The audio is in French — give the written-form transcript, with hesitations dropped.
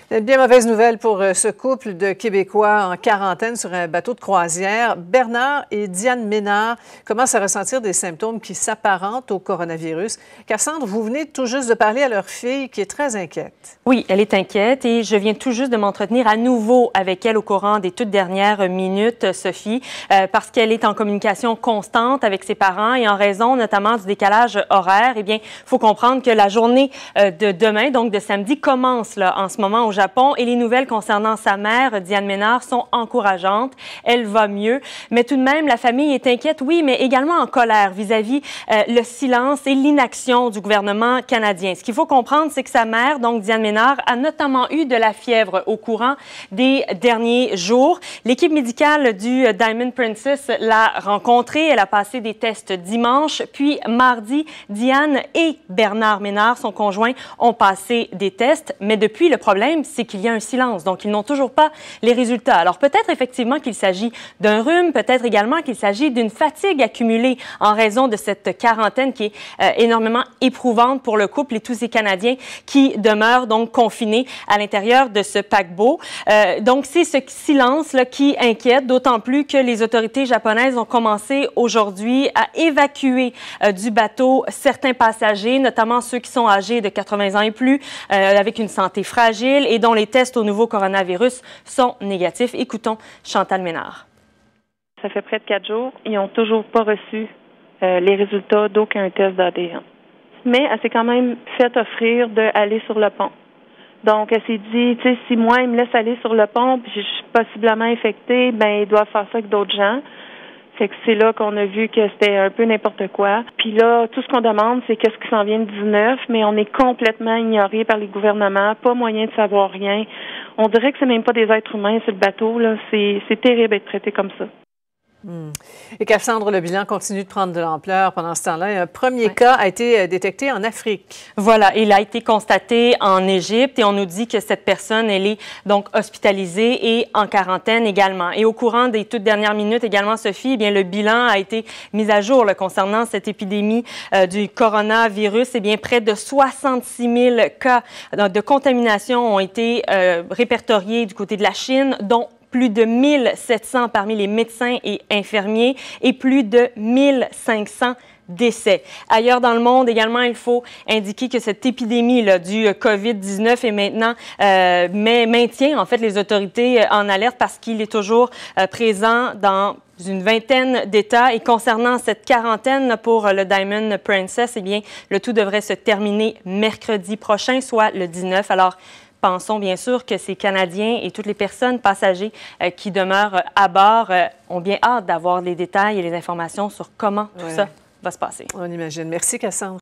Bien mauvaise nouvelle pour ce couple de Québécois en quarantaine sur un bateau de croisière. Bernard et Diane Ménard commencent à ressentir des symptômes qui s'apparentent au coronavirus. Cassandre, vous venez tout juste de parler à leur fille qui est très inquiète. Oui, elle est inquiète et je viens tout juste de m'entretenir à nouveau avec elle au courant des toutes dernières minutes, Sophie, parce qu'elle est en communication constante avec ses parents et en raison notamment du décalage horaire. Eh bien, il faut comprendre que la journée de demain, donc de samedi, commence là, en ce moment au Japon et les nouvelles concernant sa mère, Diane Ménard, sont encourageantes. Elle va mieux, mais tout de même, la famille est inquiète, oui, mais également en colère vis-à-vis le silence et l'inaction du gouvernement canadien. Ce qu'il faut comprendre, c'est que sa mère, donc Diane Ménard, a notamment eu de la fièvre au courant des derniers jours. L'équipe médicale du Diamond Princess l'a rencontrée. Elle a passé des tests dimanche, puis mardi, Diane et Bernard Ménard, son conjoint, ont passé des tests, mais depuis, le problème, c'est qu'il y a un silence. Donc, ils n'ont toujours pas les résultats. Alors, peut-être effectivement qu'il s'agit d'un rhume, peut-être également qu'il s'agit d'une fatigue accumulée en raison de cette quarantaine qui est énormément éprouvante pour le couple et tous ces Canadiens qui demeurent donc confinés à l'intérieur de ce paquebot. Donc, c'est ce silence-là qui inquiète, d'autant plus que les autorités japonaises ont commencé aujourd'hui à évacuer du bateau certains passagers, notamment ceux qui sont âgés de 80 ans et plus, avec une santé fragile et dont les tests au nouveau coronavirus sont négatifs. Écoutons Chantal Ménard. Ça fait près de 4 jours. Ils n'ont toujours pas reçu les résultats d'aucun test d'ADN. Mais elle s'est quand même fait offrir d'aller sur le pont. Donc, elle s'est dit, tu sais, si moi, ils me laissent aller sur le pont puis je suis possiblement infectée, ben ils doivent faire ça avec d'autres gens. Fait que c'est là qu'on a vu que c'était un peu n'importe quoi. Puis là, tout ce qu'on demande, c'est qu'est-ce qui s'en vient le 19, mais on est complètement ignoré par les gouvernements, pas moyen de savoir rien. On dirait que c'est même pas des êtres humains sur le bateau, là. C'est terrible d'être traité comme ça. Et Cassandre, le bilan continue de prendre de l'ampleur pendant ce temps-là. Un premier cas a été détecté en Afrique. Voilà, il a été constaté en Égypte et on nous dit que cette personne, elle est donc hospitalisée et en quarantaine également. Et au courant des toutes dernières minutes également, Sophie, eh bien, le bilan a été mis à jour là, concernant cette épidémie du coronavirus. Eh bien, près de 66 000 cas de contamination ont été répertoriés du côté de la Chine, dont plus de 1700 parmi les médecins et infirmiers et plus de 1500 décès. Ailleurs dans le monde également, il faut indiquer que cette épidémie là, du COVID-19 est maintenant maintient en fait les autorités en alerte parce qu'il est toujours présent dans une vingtaine d'États. Et concernant cette quarantaine pour le Diamond Princess, eh bien, le tout devrait se terminer mercredi prochain, soit le 19. Alors, pensons bien sûr que ces Canadiens et toutes les personnes passagers qui demeurent à bord ont bien hâte d'avoir les détails et les informations sur comment tout ça va se passer. On imagine. Merci, Cassandre.